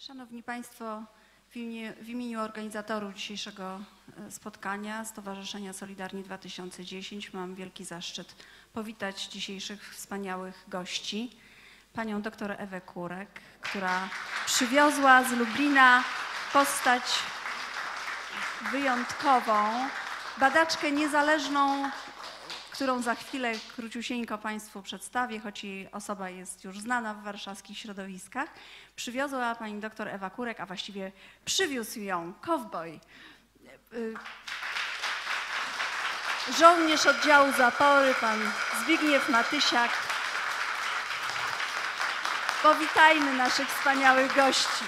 Szanowni Państwo, w imieniu organizatorów dzisiejszego spotkania Stowarzyszenia Solidarni 2010 mam wielki zaszczyt powitać dzisiejszych wspaniałych gości. Panią dr Ewę Kurek, która przywiozła z Lublina postać wyjątkową, badaczkę niezależną, którą za chwilę króciusieńko Państwu przedstawię, choć jej osoba jest już znana w warszawskich środowiskach. Przywiozła pani dr Ewa Kurek, a właściwie przywiózł ją kowboj, żołnierz oddziału zapory, pan Zbigniew Matysiak. Powitajmy naszych wspaniałych gości.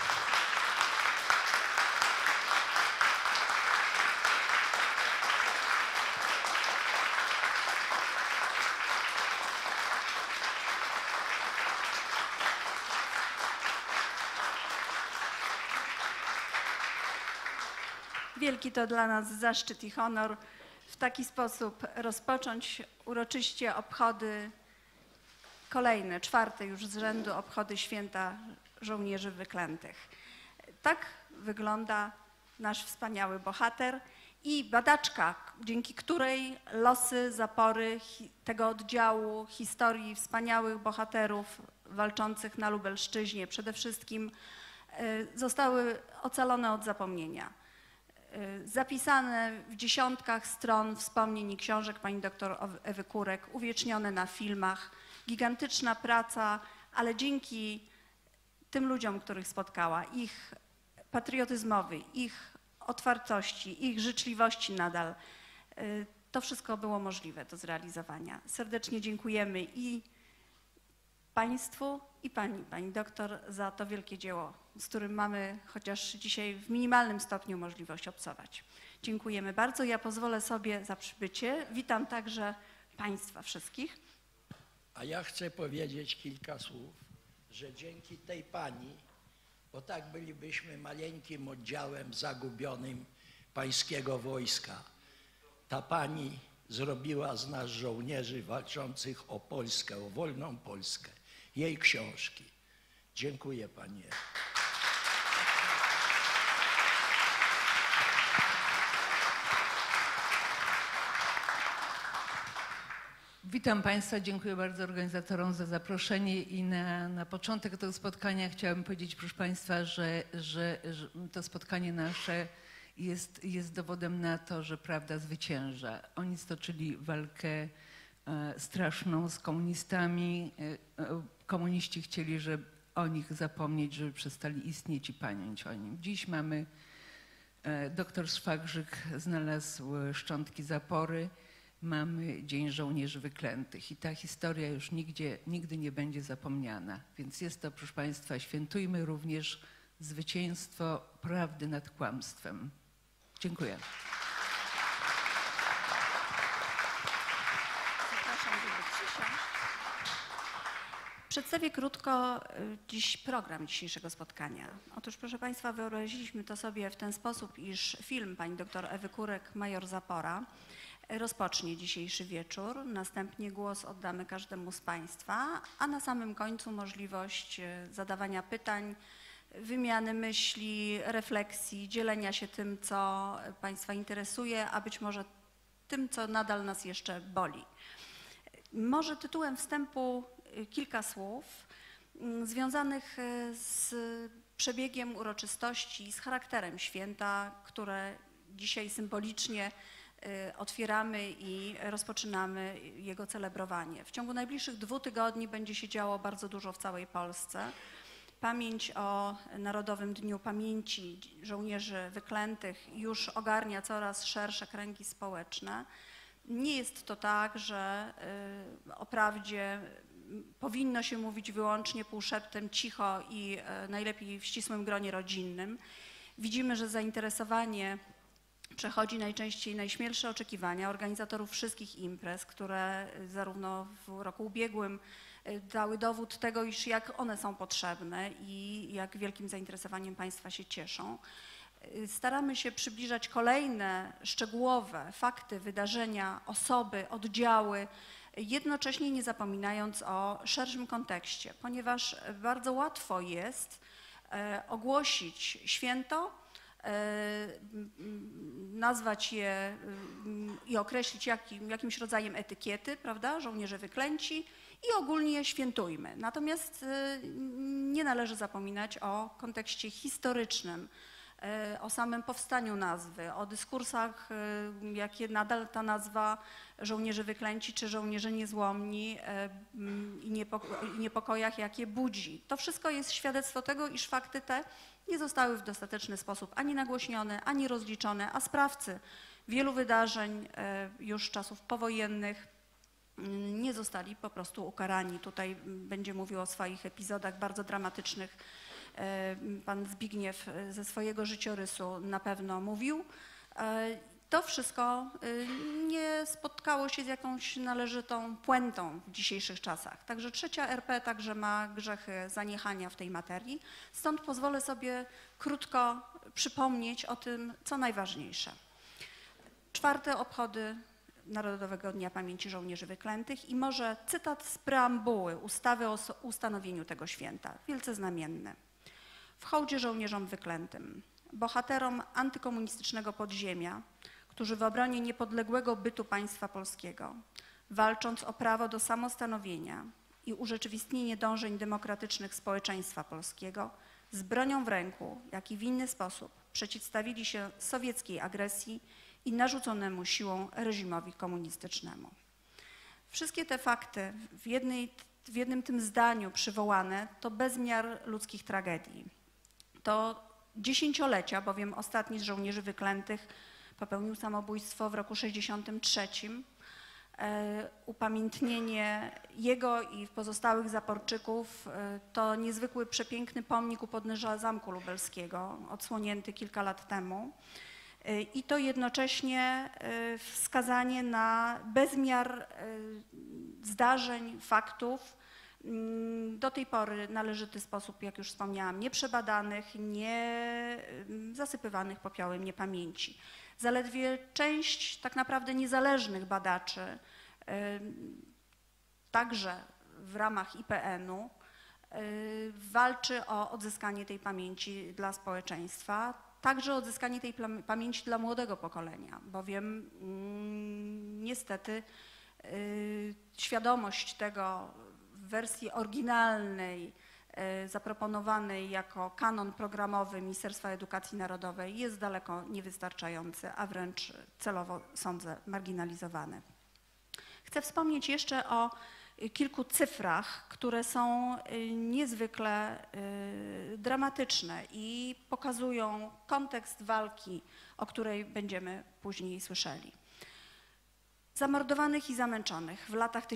Wielki to dla nas zaszczyt i honor w taki sposób rozpocząć uroczyście obchody, kolejne, czwarte już z rzędu obchody Święta Żołnierzy Wyklętych. Tak wygląda nasz wspaniały bohater i badaczka, dzięki której losy, zapory tego oddziału, historii wspaniałych bohaterów walczących na Lubelszczyźnie przede wszystkim zostały ocalone od zapomnienia. Zapisane w dziesiątkach stron wspomnień i książek pani dr Ewy Kurek, uwiecznione na filmach, gigantyczna praca, ale dzięki tym ludziom, których spotkała, ich patriotyzmowi, ich otwartości, ich życzliwości nadal, to wszystko było możliwe do zrealizowania. Serdecznie dziękujemy i Państwu, i pani doktor za to wielkie dzieło, z którym mamy chociaż dzisiaj w minimalnym stopniu możliwość obcować. Dziękujemy bardzo. Ja pozwolę sobie za przybycie. Witam także Państwa wszystkich. A ja chcę powiedzieć kilka słów, że dzięki tej pani, bo tak bylibyśmy maleńkim oddziałem zagubionym pańskiego wojska, ta pani zrobiła z nas żołnierzy walczących o Polskę, o wolną Polskę. Jej książki. Dziękuję pani. Witam Państwa, dziękuję bardzo organizatorom za zaproszenie i na początek tego spotkania chciałabym powiedzieć, proszę Państwa, że to spotkanie nasze jest dowodem na to, że prawda zwycięża. Oni stoczyli walkę straszną z komunistami. Komuniści chcieli, żeby o nich zapomnieć, żeby przestali istnieć i pamięć o nim. Dziś mamy, doktor Szwagrzyk znalazł szczątki zapory, mamy Dzień Żołnierzy Wyklętych i ta historia już nigdy nie będzie zapomniana. Więc jest to, proszę Państwa, świętujmy również zwycięstwo prawdy nad kłamstwem. Dziękuję. Przedstawię krótko dziś program dzisiejszego spotkania. Otóż, proszę Państwa, wyobraziliśmy to sobie w ten sposób, iż film pani dr Ewy Kurek, Major Zapora, rozpocznie dzisiejszy wieczór. Następnie głos oddamy każdemu z Państwa, a na samym końcu możliwość zadawania pytań, wymiany myśli, refleksji, dzielenia się tym, co Państwa interesuje, a być może tym, co nadal nas jeszcze boli. Może tytułem wstępu kilka słów związanych z przebiegiem uroczystości, z charakterem święta, które dzisiaj symbolicznie otwieramy i rozpoczynamy jego celebrowanie. W ciągu najbliższych 2 tygodni będzie się działo bardzo dużo w całej Polsce. Pamięć o Narodowym Dniu Pamięci Żołnierzy Wyklętych już ogarnia coraz szersze kręgi społeczne. Nie jest to tak, że o prawdzie powinno się mówić wyłącznie półszeptem, cicho i najlepiej w ścisłym gronie rodzinnym. Widzimy, że zainteresowanie przechodzi najczęściej najśmielsze oczekiwania organizatorów wszystkich imprez, które zarówno w roku ubiegłym dały dowód tego, iż jak one są potrzebne i jak wielkim zainteresowaniem Państwa się cieszą. Staramy się przybliżać kolejne szczegółowe fakty, wydarzenia, osoby, oddziały, jednocześnie nie zapominając o szerszym kontekście, ponieważ bardzo łatwo jest ogłosić święto, nazwać je i określić jakimś rodzajem etykiety, prawda, żołnierze wyklęci i ogólnie świętujmy. Natomiast nie należy zapominać o kontekście historycznym, o samym powstaniu nazwy, o dyskursach, jakie nadal ta nazwa żołnierze wyklęci czy żołnierze niezłomni i niepokojach, jakie budzi. To wszystko jest świadectwo tego, iż fakty te nie zostały w dostateczny sposób ani nagłośnione, ani rozliczone, a sprawcy wielu wydarzeń już czasów powojennych nie zostali po prostu ukarani. Tutaj będzie mówił o swoich epizodach bardzo dramatycznych. Pan Zbigniew ze swojego życiorysu na pewno mówił. To wszystko nie spotkało się z jakąś należytą puentą w dzisiejszych czasach. Także trzecia RP także ma grzechy zaniechania w tej materii. Stąd pozwolę sobie krótko przypomnieć o tym, co najważniejsze. 4. obchody Narodowego Dnia Pamięci Żołnierzy Wyklętych i może cytat z preambuły ustawy o ustanowieniu tego święta, wielce znamienny. W hołdzie żołnierzom wyklętym, bohaterom antykomunistycznego podziemia, którzy w obronie niepodległego bytu państwa polskiego, walcząc o prawo do samostanowienia i urzeczywistnienie dążeń demokratycznych społeczeństwa polskiego, z bronią w ręku, jak i w inny sposób przeciwstawili się sowieckiej agresji i narzuconemu siłą reżimowi komunistycznemu. Wszystkie te fakty w jednym tym zdaniu przywołane to bezmiar ludzkich tragedii. To dziesięciolecia, bowiem ostatni z żołnierzy wyklętych popełnił samobójstwo w roku 1963. Upamiętnienie jego i pozostałych zaporczyków to niezwykły, przepiękny pomnik u podnóża Zamku Lubelskiego, odsłonięty kilka lat temu. I to jednocześnie wskazanie na bezmiar zdarzeń, faktów, do tej pory należyty sposób, jak już wspomniałam, nieprzebadanych, nie zasypywanych popiołem niepamięci. Zaledwie część tak naprawdę niezależnych badaczy, także w ramach IPN-u, walczy o odzyskanie tej pamięci dla społeczeństwa, także o odzyskanie tej pamięci dla młodego pokolenia, bowiem niestety świadomość tego w wersji oryginalnej, zaproponowanej jako kanon programowy Ministerstwa Edukacji Narodowej jest daleko niewystarczający, a wręcz celowo, sądzę, marginalizowany. Chcę wspomnieć jeszcze o kilku cyfrach, które są niezwykle dramatyczne i pokazują kontekst walki, o której będziemy później słyszeli. Zamordowanych i zamęczonych w latach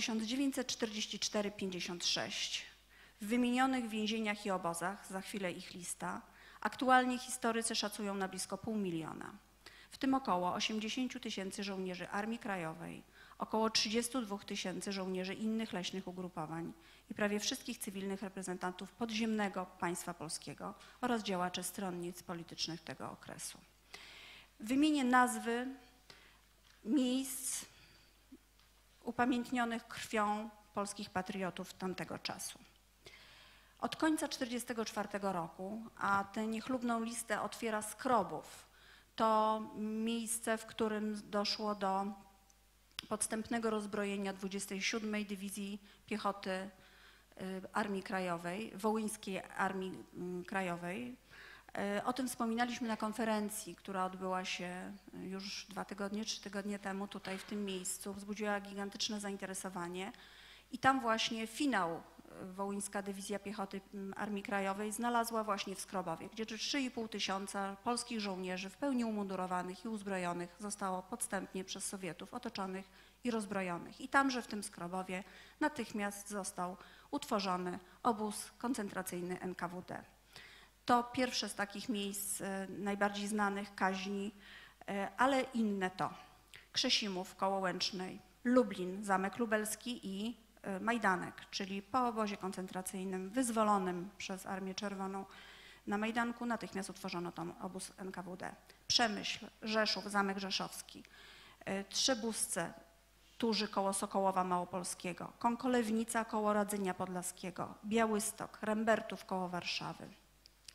1944-56 w wymienionych więzieniach i obozach, za chwilę ich lista, aktualnie historycy szacują na blisko 500 000. W tym około 80 000 żołnierzy Armii Krajowej, około 32 000 żołnierzy innych leśnych ugrupowań i prawie wszystkich cywilnych reprezentantów podziemnego państwa polskiego oraz działaczy stronnic politycznych tego okresu. Wymienię nazwy miejsc upamiętnionych krwią polskich patriotów tamtego czasu. Od końca 1944 roku, a tę niechlubną listę otwiera Skrobów, to miejsce, w którym doszło do podstępnego rozbrojenia 27. Dywizji Piechoty Armii Krajowej, Wołyńskiej Armii Krajowej. O tym wspominaliśmy na konferencji, która odbyła się już 2 tygodnie, 3 tygodnie temu tutaj w tym miejscu. Wzbudziła gigantyczne zainteresowanie i tam właśnie finał Wołyńska Dywizja Piechoty Armii Krajowej znalazła właśnie w Skrobowie, gdzie 3,5 tysiąca polskich żołnierzy w pełni umundurowanych i uzbrojonych zostało podstępnie przez Sowietów otoczonych i rozbrojonych. I tamże w tym Skrobowie natychmiast został utworzony obóz koncentracyjny NKWD. To pierwsze z takich miejsc najbardziej znanych kaźni, ale inne to Krzesimów koło Łęcznej, Lublin, Zamek Lubelski i Majdanek, czyli po obozie koncentracyjnym wyzwolonym przez Armię Czerwoną na Majdanku natychmiast utworzono tam obóz NKWD. Przemyśl, Rzeszów, Zamek Rzeszowski, Trzebusce, Turzy koło Sokołowa Małopolskiego, Kąkolewnica koło Radzynia Podlaskiego, Białystok, Rembertów koło Warszawy,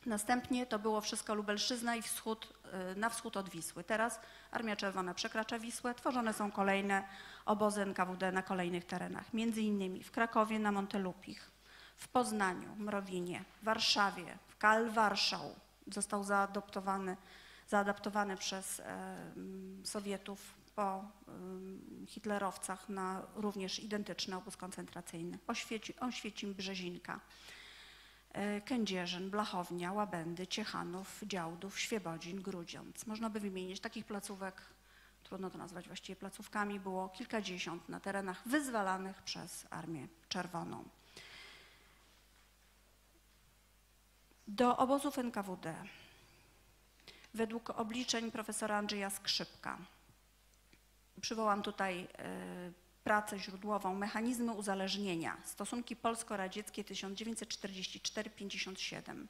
Następnie to było wszystko Lubelszczyzna i na wschód od Wisły. Teraz Armia Czerwona przekracza Wisłę, tworzone są kolejne obozy NKWD na kolejnych terenach, między innymi w Krakowie na Montelupich, w Poznaniu, Mrowinie, w Warszawie, w KL Warszał został zaadaptowany przez Sowietów po hitlerowcach na również identyczny obóz koncentracyjny. Oświecim, Brzezinka, Kędzierzyn, Blachownia, Łabędy, Ciechanów, Działdów, Świebodzin, Grudziądz. Można by wymienić takich placówek, trudno to nazwać właściwie placówkami, było kilkadziesiąt na terenach wyzwalanych przez Armię Czerwoną. Do obozów NKWD według obliczeń profesora Andrzeja Skrzypka, przywołam tutaj pracę źródłową Mechanizmy uzależnienia, stosunki polsko-radzieckie 1944-57.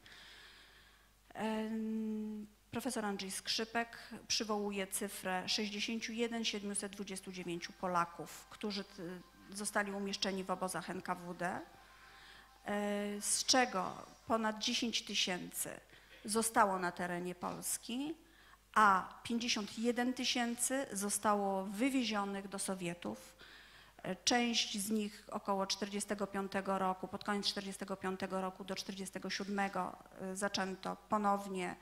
Profesor Andrzej Skrzypek przywołuje cyfrę 61 729 Polaków, którzy zostali umieszczeni w obozach NKWD, z czego ponad 10 000 zostało na terenie Polski, a 51 000 zostało wywiezionych do Sowietów. Część z nich około 45 roku, pod koniec 45 roku do 47 zaczęto ponownie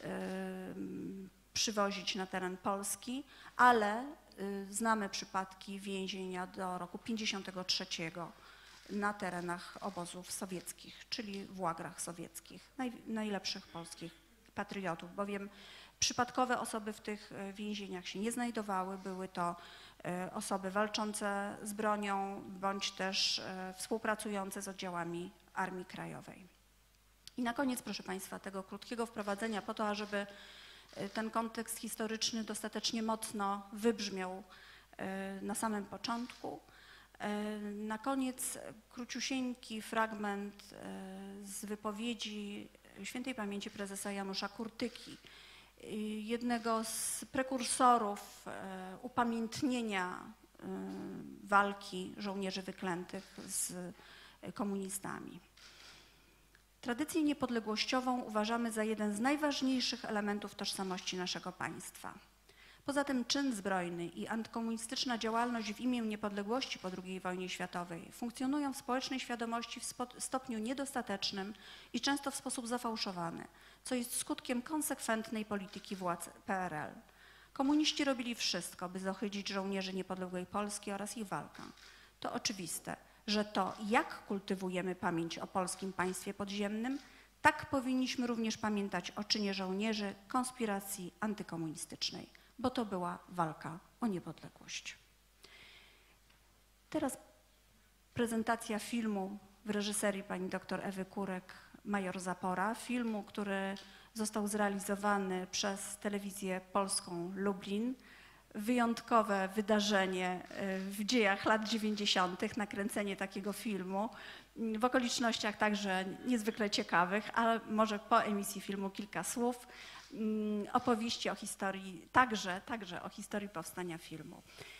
przywozić na teren Polski, ale znamy przypadki więzienia do roku 53 na terenach obozów sowieckich, czyli w łagrach sowieckich, najlepszych polskich patriotów, bowiem przypadkowe osoby w tych więzieniach się nie znajdowały, były to osoby walczące z bronią bądź też współpracujące z oddziałami Armii Krajowej. I na koniec, proszę Państwa, tego krótkiego wprowadzenia po to, ażeby ten kontekst historyczny dostatecznie mocno wybrzmiał na samym początku. Na koniec króciusieńki fragment z wypowiedzi świętej pamięci prezesa Janusza Kurtyki, jednego z prekursorów upamiętnienia walki żołnierzy wyklętych z komunistami. Tradycję niepodległościową uważamy za jeden z najważniejszych elementów tożsamości naszego państwa. Poza tym czyn zbrojny i antykomunistyczna działalność w imię niepodległości po II wojnie światowej funkcjonują w społecznej świadomości w stopniu niedostatecznym i często w sposób zafałszowany, co jest skutkiem konsekwentnej polityki władz PRL. Komuniści robili wszystko, by zohydzić żołnierzy niepodległej Polski oraz ich walkę. To oczywiste, że to, jak kultywujemy pamięć o polskim państwie podziemnym, tak powinniśmy również pamiętać o czynie żołnierzy konspiracji antykomunistycznej, bo to była walka o niepodległość. Teraz prezentacja filmu w reżyserii pani dr Ewy Kurek, Major Zapora, filmu, który został zrealizowany przez Telewizję Polską Lublin. Wyjątkowe wydarzenie w dziejach lat 90. nakręcenie takiego filmu w okolicznościach także niezwykle ciekawych, ale może po emisji filmu kilka słów, opowieści o historii, także o historii powstania filmu.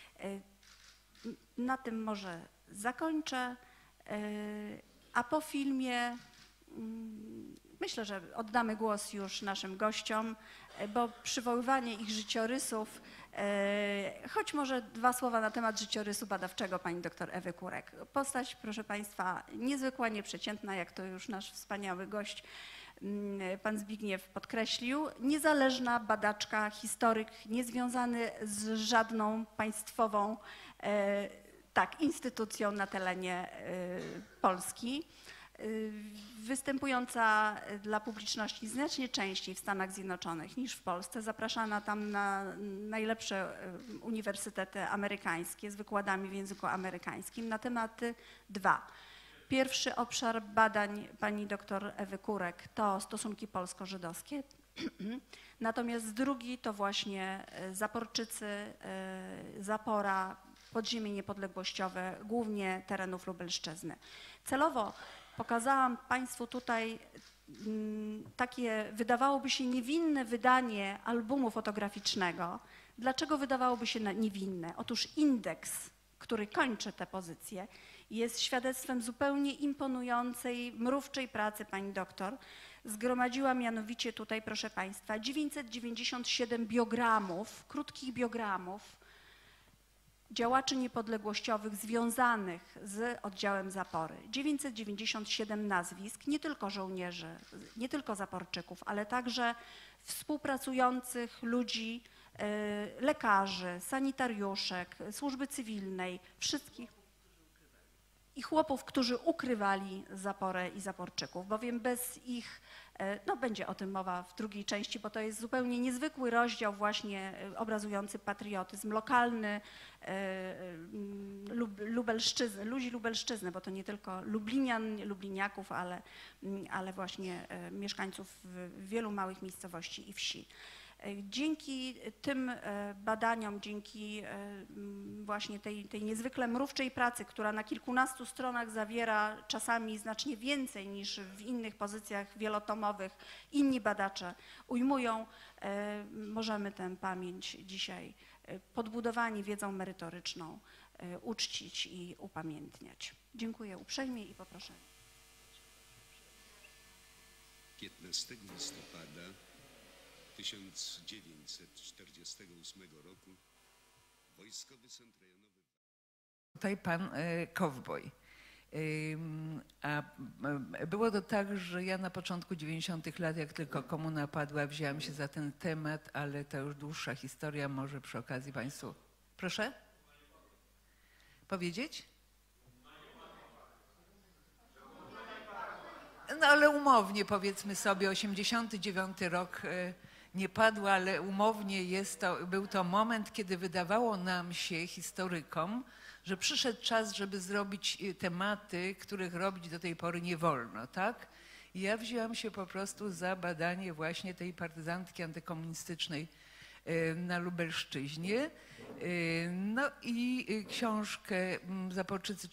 Na tym może zakończę, a po filmie myślę, że oddamy głos już naszym gościom, bo przywoływanie ich życiorysów, choć może dwa słowa na temat życiorysu badawczego pani dr Ewy Kurek. Postać, proszę Państwa, niezwykła, nieprzeciętna, jak to już nasz wspaniały gość, pan Zbigniew podkreślił, niezależna badaczka, historyk, niezwiązany z żadną państwową instytucją na terenie Polski, występująca dla publiczności znacznie częściej w Stanach Zjednoczonych niż w Polsce, zapraszana tam na najlepsze uniwersytety amerykańskie z wykładami w języku amerykańskim na tematy dwa. Pierwszy obszar badań pani dr Ewy Kurek to stosunki polsko-żydowskie, natomiast drugi to właśnie Zaporczycy, Zapora, podziemie niepodległościowe, głównie terenów Lubelszczyzny. Celowo pokazałam Państwu tutaj takie, wydawałoby się, niewinne wydanie albumu fotograficznego. Dlaczego wydawałoby się niewinne? Otóż indeks, który kończy tę pozycję, jest świadectwem zupełnie imponującej, mrówczej pracy pani doktor. Zgromadziła mianowicie tutaj, proszę państwa, 997 biogramów, krótkich biogramów działaczy niepodległościowych związanych z oddziałem zapory. 997 nazwisk, nie tylko żołnierzy, nie tylko zaporczyków, ale także współpracujących ludzi, lekarzy, sanitariuszek, służby cywilnej, wszystkich i chłopów, którzy ukrywali zaporę i zaporczyków, bowiem bez ich, no będzie o tym mowa w drugiej części, bo to jest zupełnie niezwykły rozdział właśnie obrazujący patriotyzm lokalny, Lubelszczyzny, ludzi Lubelszczyzny, bo to nie tylko Lublinian, Lubliniaków, ale właśnie mieszkańców wielu małych miejscowości i wsi. Dzięki tym badaniom, dzięki właśnie tej niezwykle mrówczej pracy, która na kilkunastu stronach zawiera czasami znacznie więcej niż w innych pozycjach wielotomowych inni badacze ujmują, możemy tę pamięć dzisiaj podbudowani wiedzą merytoryczną uczcić i upamiętniać. Dziękuję uprzejmie i poproszę. 15 listopada 1948 roku Wojskowy Sąd Rejonowy. Tutaj pan Kowboj. A było to tak, że ja na początku 90. lat, jak tylko komuna padła, wzięłam się za ten temat, ale to już dłuższa historia, może przy okazji państwu. Proszę? Powiedzieć? No ale umownie powiedzmy sobie, 89 rok nie padł, ale umownie był to moment, kiedy wydawało nam się, historykom, że przyszedł czas, żeby zrobić tematy, których robić do tej pory nie wolno, tak? I ja wzięłam się po prostu za badanie właśnie tej partyzantki antykomunistycznej na Lubelszczyźnie. No i książkę Zaporczycy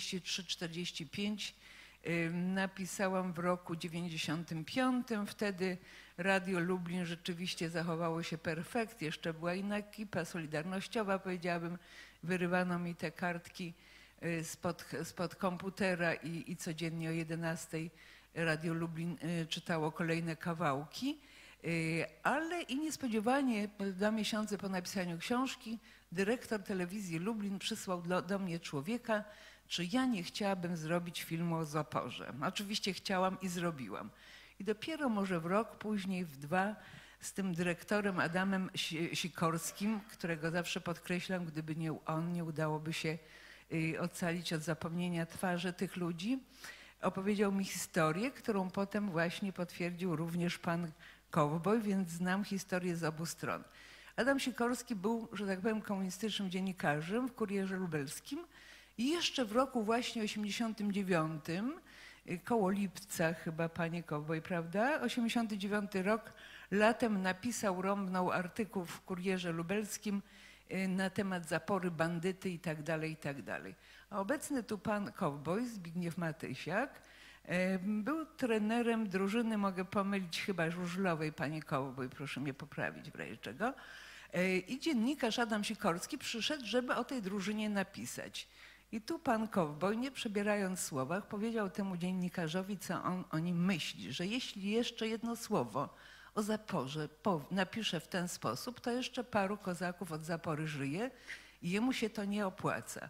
43-45 napisałam w roku 95. Wtedy Radio Lublin rzeczywiście zachowało się perfekt. Jeszcze była inna ekipa solidarnościowa, powiedziałabym. Wyrywano mi te kartki spod komputera i codziennie o 11 Radio Lublin czytało kolejne kawałki. Ale i niespodziewanie 2 miesiące po napisaniu książki dyrektor telewizji Lublin przysłał do mnie człowieka, czy ja nie chciałabym zrobić filmu o zaporze. Oczywiście chciałam i zrobiłam. I dopiero może w rok później, w 2, z tym dyrektorem Adamem Sikorskim, którego zawsze podkreślam, gdyby nie on, nie udałoby się ocalić od zapomnienia twarzy tych ludzi, opowiedział mi historię, którą potem właśnie potwierdził również pan Kowboj, więc znam historię z obu stron. Adam Sikorski był, że tak powiem, komunistycznym dziennikarzem w Kurierze Lubelskim i jeszcze w roku właśnie 89, koło lipca chyba, panie Kowboj, prawda? 89 rok, latem napisał, rąbnął artykuł w Kurierze Lubelskim na temat zapory, bandyty i tak dalej, i tak dalej. A obecny tu pan Kowboj, Zbigniew Matysiak, był trenerem drużyny, mogę pomylić, chyba żużlowej, panie Kowboj, proszę mnie poprawić w razie czego. I dziennikarz Adam Sikorski przyszedł, żeby o tej drużynie napisać. I tu pan Kowboj, nie przebierając w słowach, powiedział temu dziennikarzowi, co on o nim myśli, że jeśli jeszcze jedno słowo o zaporze napisze w ten sposób, to jeszcze paru kozaków od zapory żyje i jemu się to nie opłaca.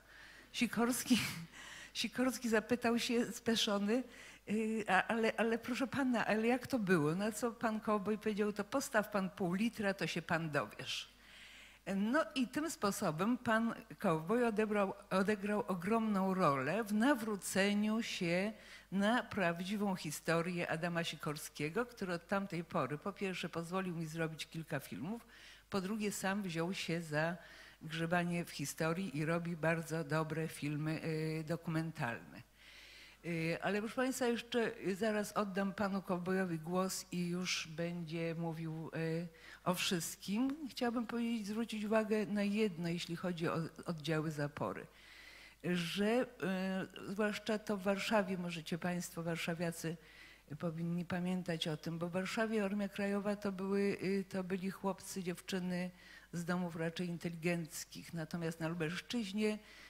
Sikorski zapytał się speszony, ale proszę pana, ale jak to było? Na co pan Kowboj powiedział, to postaw pan pół litra, to się pan dowiesz. No i tym sposobem pan Kowboj odegrał ogromną rolę w nawróceniu się na prawdziwą historię Adama Sikorskiego, który od tamtej pory po pierwsze pozwolił mi zrobić kilka filmów, po drugie sam wziął się za grzebanie w historii i robi bardzo dobre filmy dokumentalne. Ale proszę państwa, jeszcze zaraz oddam panu Kowbojowi głos i już będzie mówił o wszystkim. Chciałabym powiedzieć, zwrócić uwagę na jedno, jeśli chodzi o oddziały zapory, że zwłaszcza to w Warszawie, możecie państwo warszawiacy powinni pamiętać o tym, bo w Warszawie Armia Krajowa to byli chłopcy, dziewczyny z domów raczej inteligenckich, natomiast na Lubelszczyźnie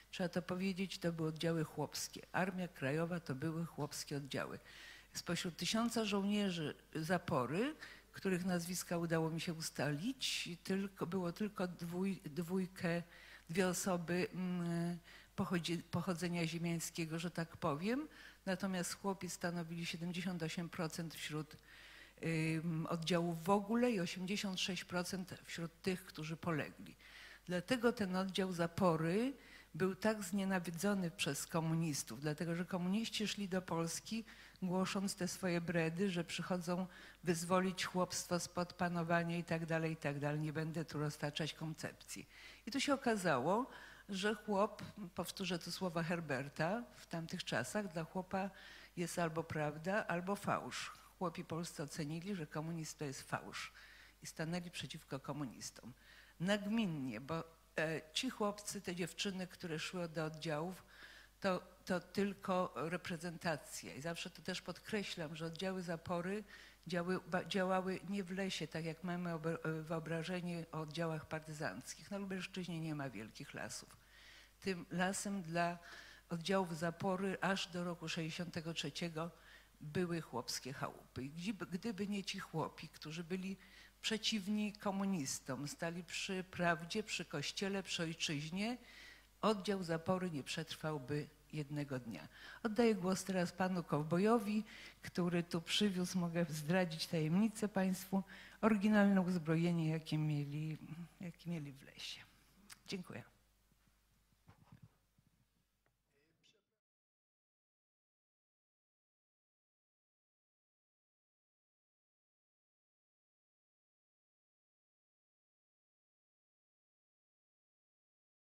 trzeba to powiedzieć, to były oddziały chłopskie. Armia Krajowa to były chłopskie oddziały. Spośród 1000 żołnierzy zapory, których nazwiska udało mi się ustalić, było tylko dwie osoby pochodzenia ziemiańskiego, że tak powiem, natomiast chłopi stanowili 78% wśród oddziałów w ogóle i 86% wśród tych, którzy polegli. Dlatego ten oddział zapory był tak znienawidzony przez komunistów, dlatego że komuniści szli do Polski głosząc te swoje bredy, że przychodzą wyzwolić chłopstwo spod panowania i tak dalej, nie będę tu roztaczać koncepcji. I tu się okazało, że chłop, powtórzę tu słowa Herberta, w tamtych czasach dla chłopa jest albo prawda, albo fałsz. Chłopi polscy ocenili, że komunizm to jest fałsz i stanęli przeciwko komunistom. Nagminnie, bo ci chłopcy, te dziewczyny, które szły do oddziałów, to tylko reprezentacja. I zawsze to też podkreślam, że oddziały zapory działały nie w lesie, tak jak mamy wyobrażenie o oddziałach partyzanckich. Na Lubelszczyźnie nie ma wielkich lasów. Tym lasem dla oddziałów zapory aż do roku 1963 były chłopskie chałupy. I gdyby nie ci chłopi, którzy byli przeciwni komunistom, stali przy prawdzie, przy kościele, przy ojczyźnie, oddział zapory nie przetrwałby jednego dnia. Oddaję głos teraz panu kowbojowi, który tu przywiózł, mogę zdradzić tajemnicę państwu, oryginalne uzbrojenie, jakie mieli w lesie. Dziękuję.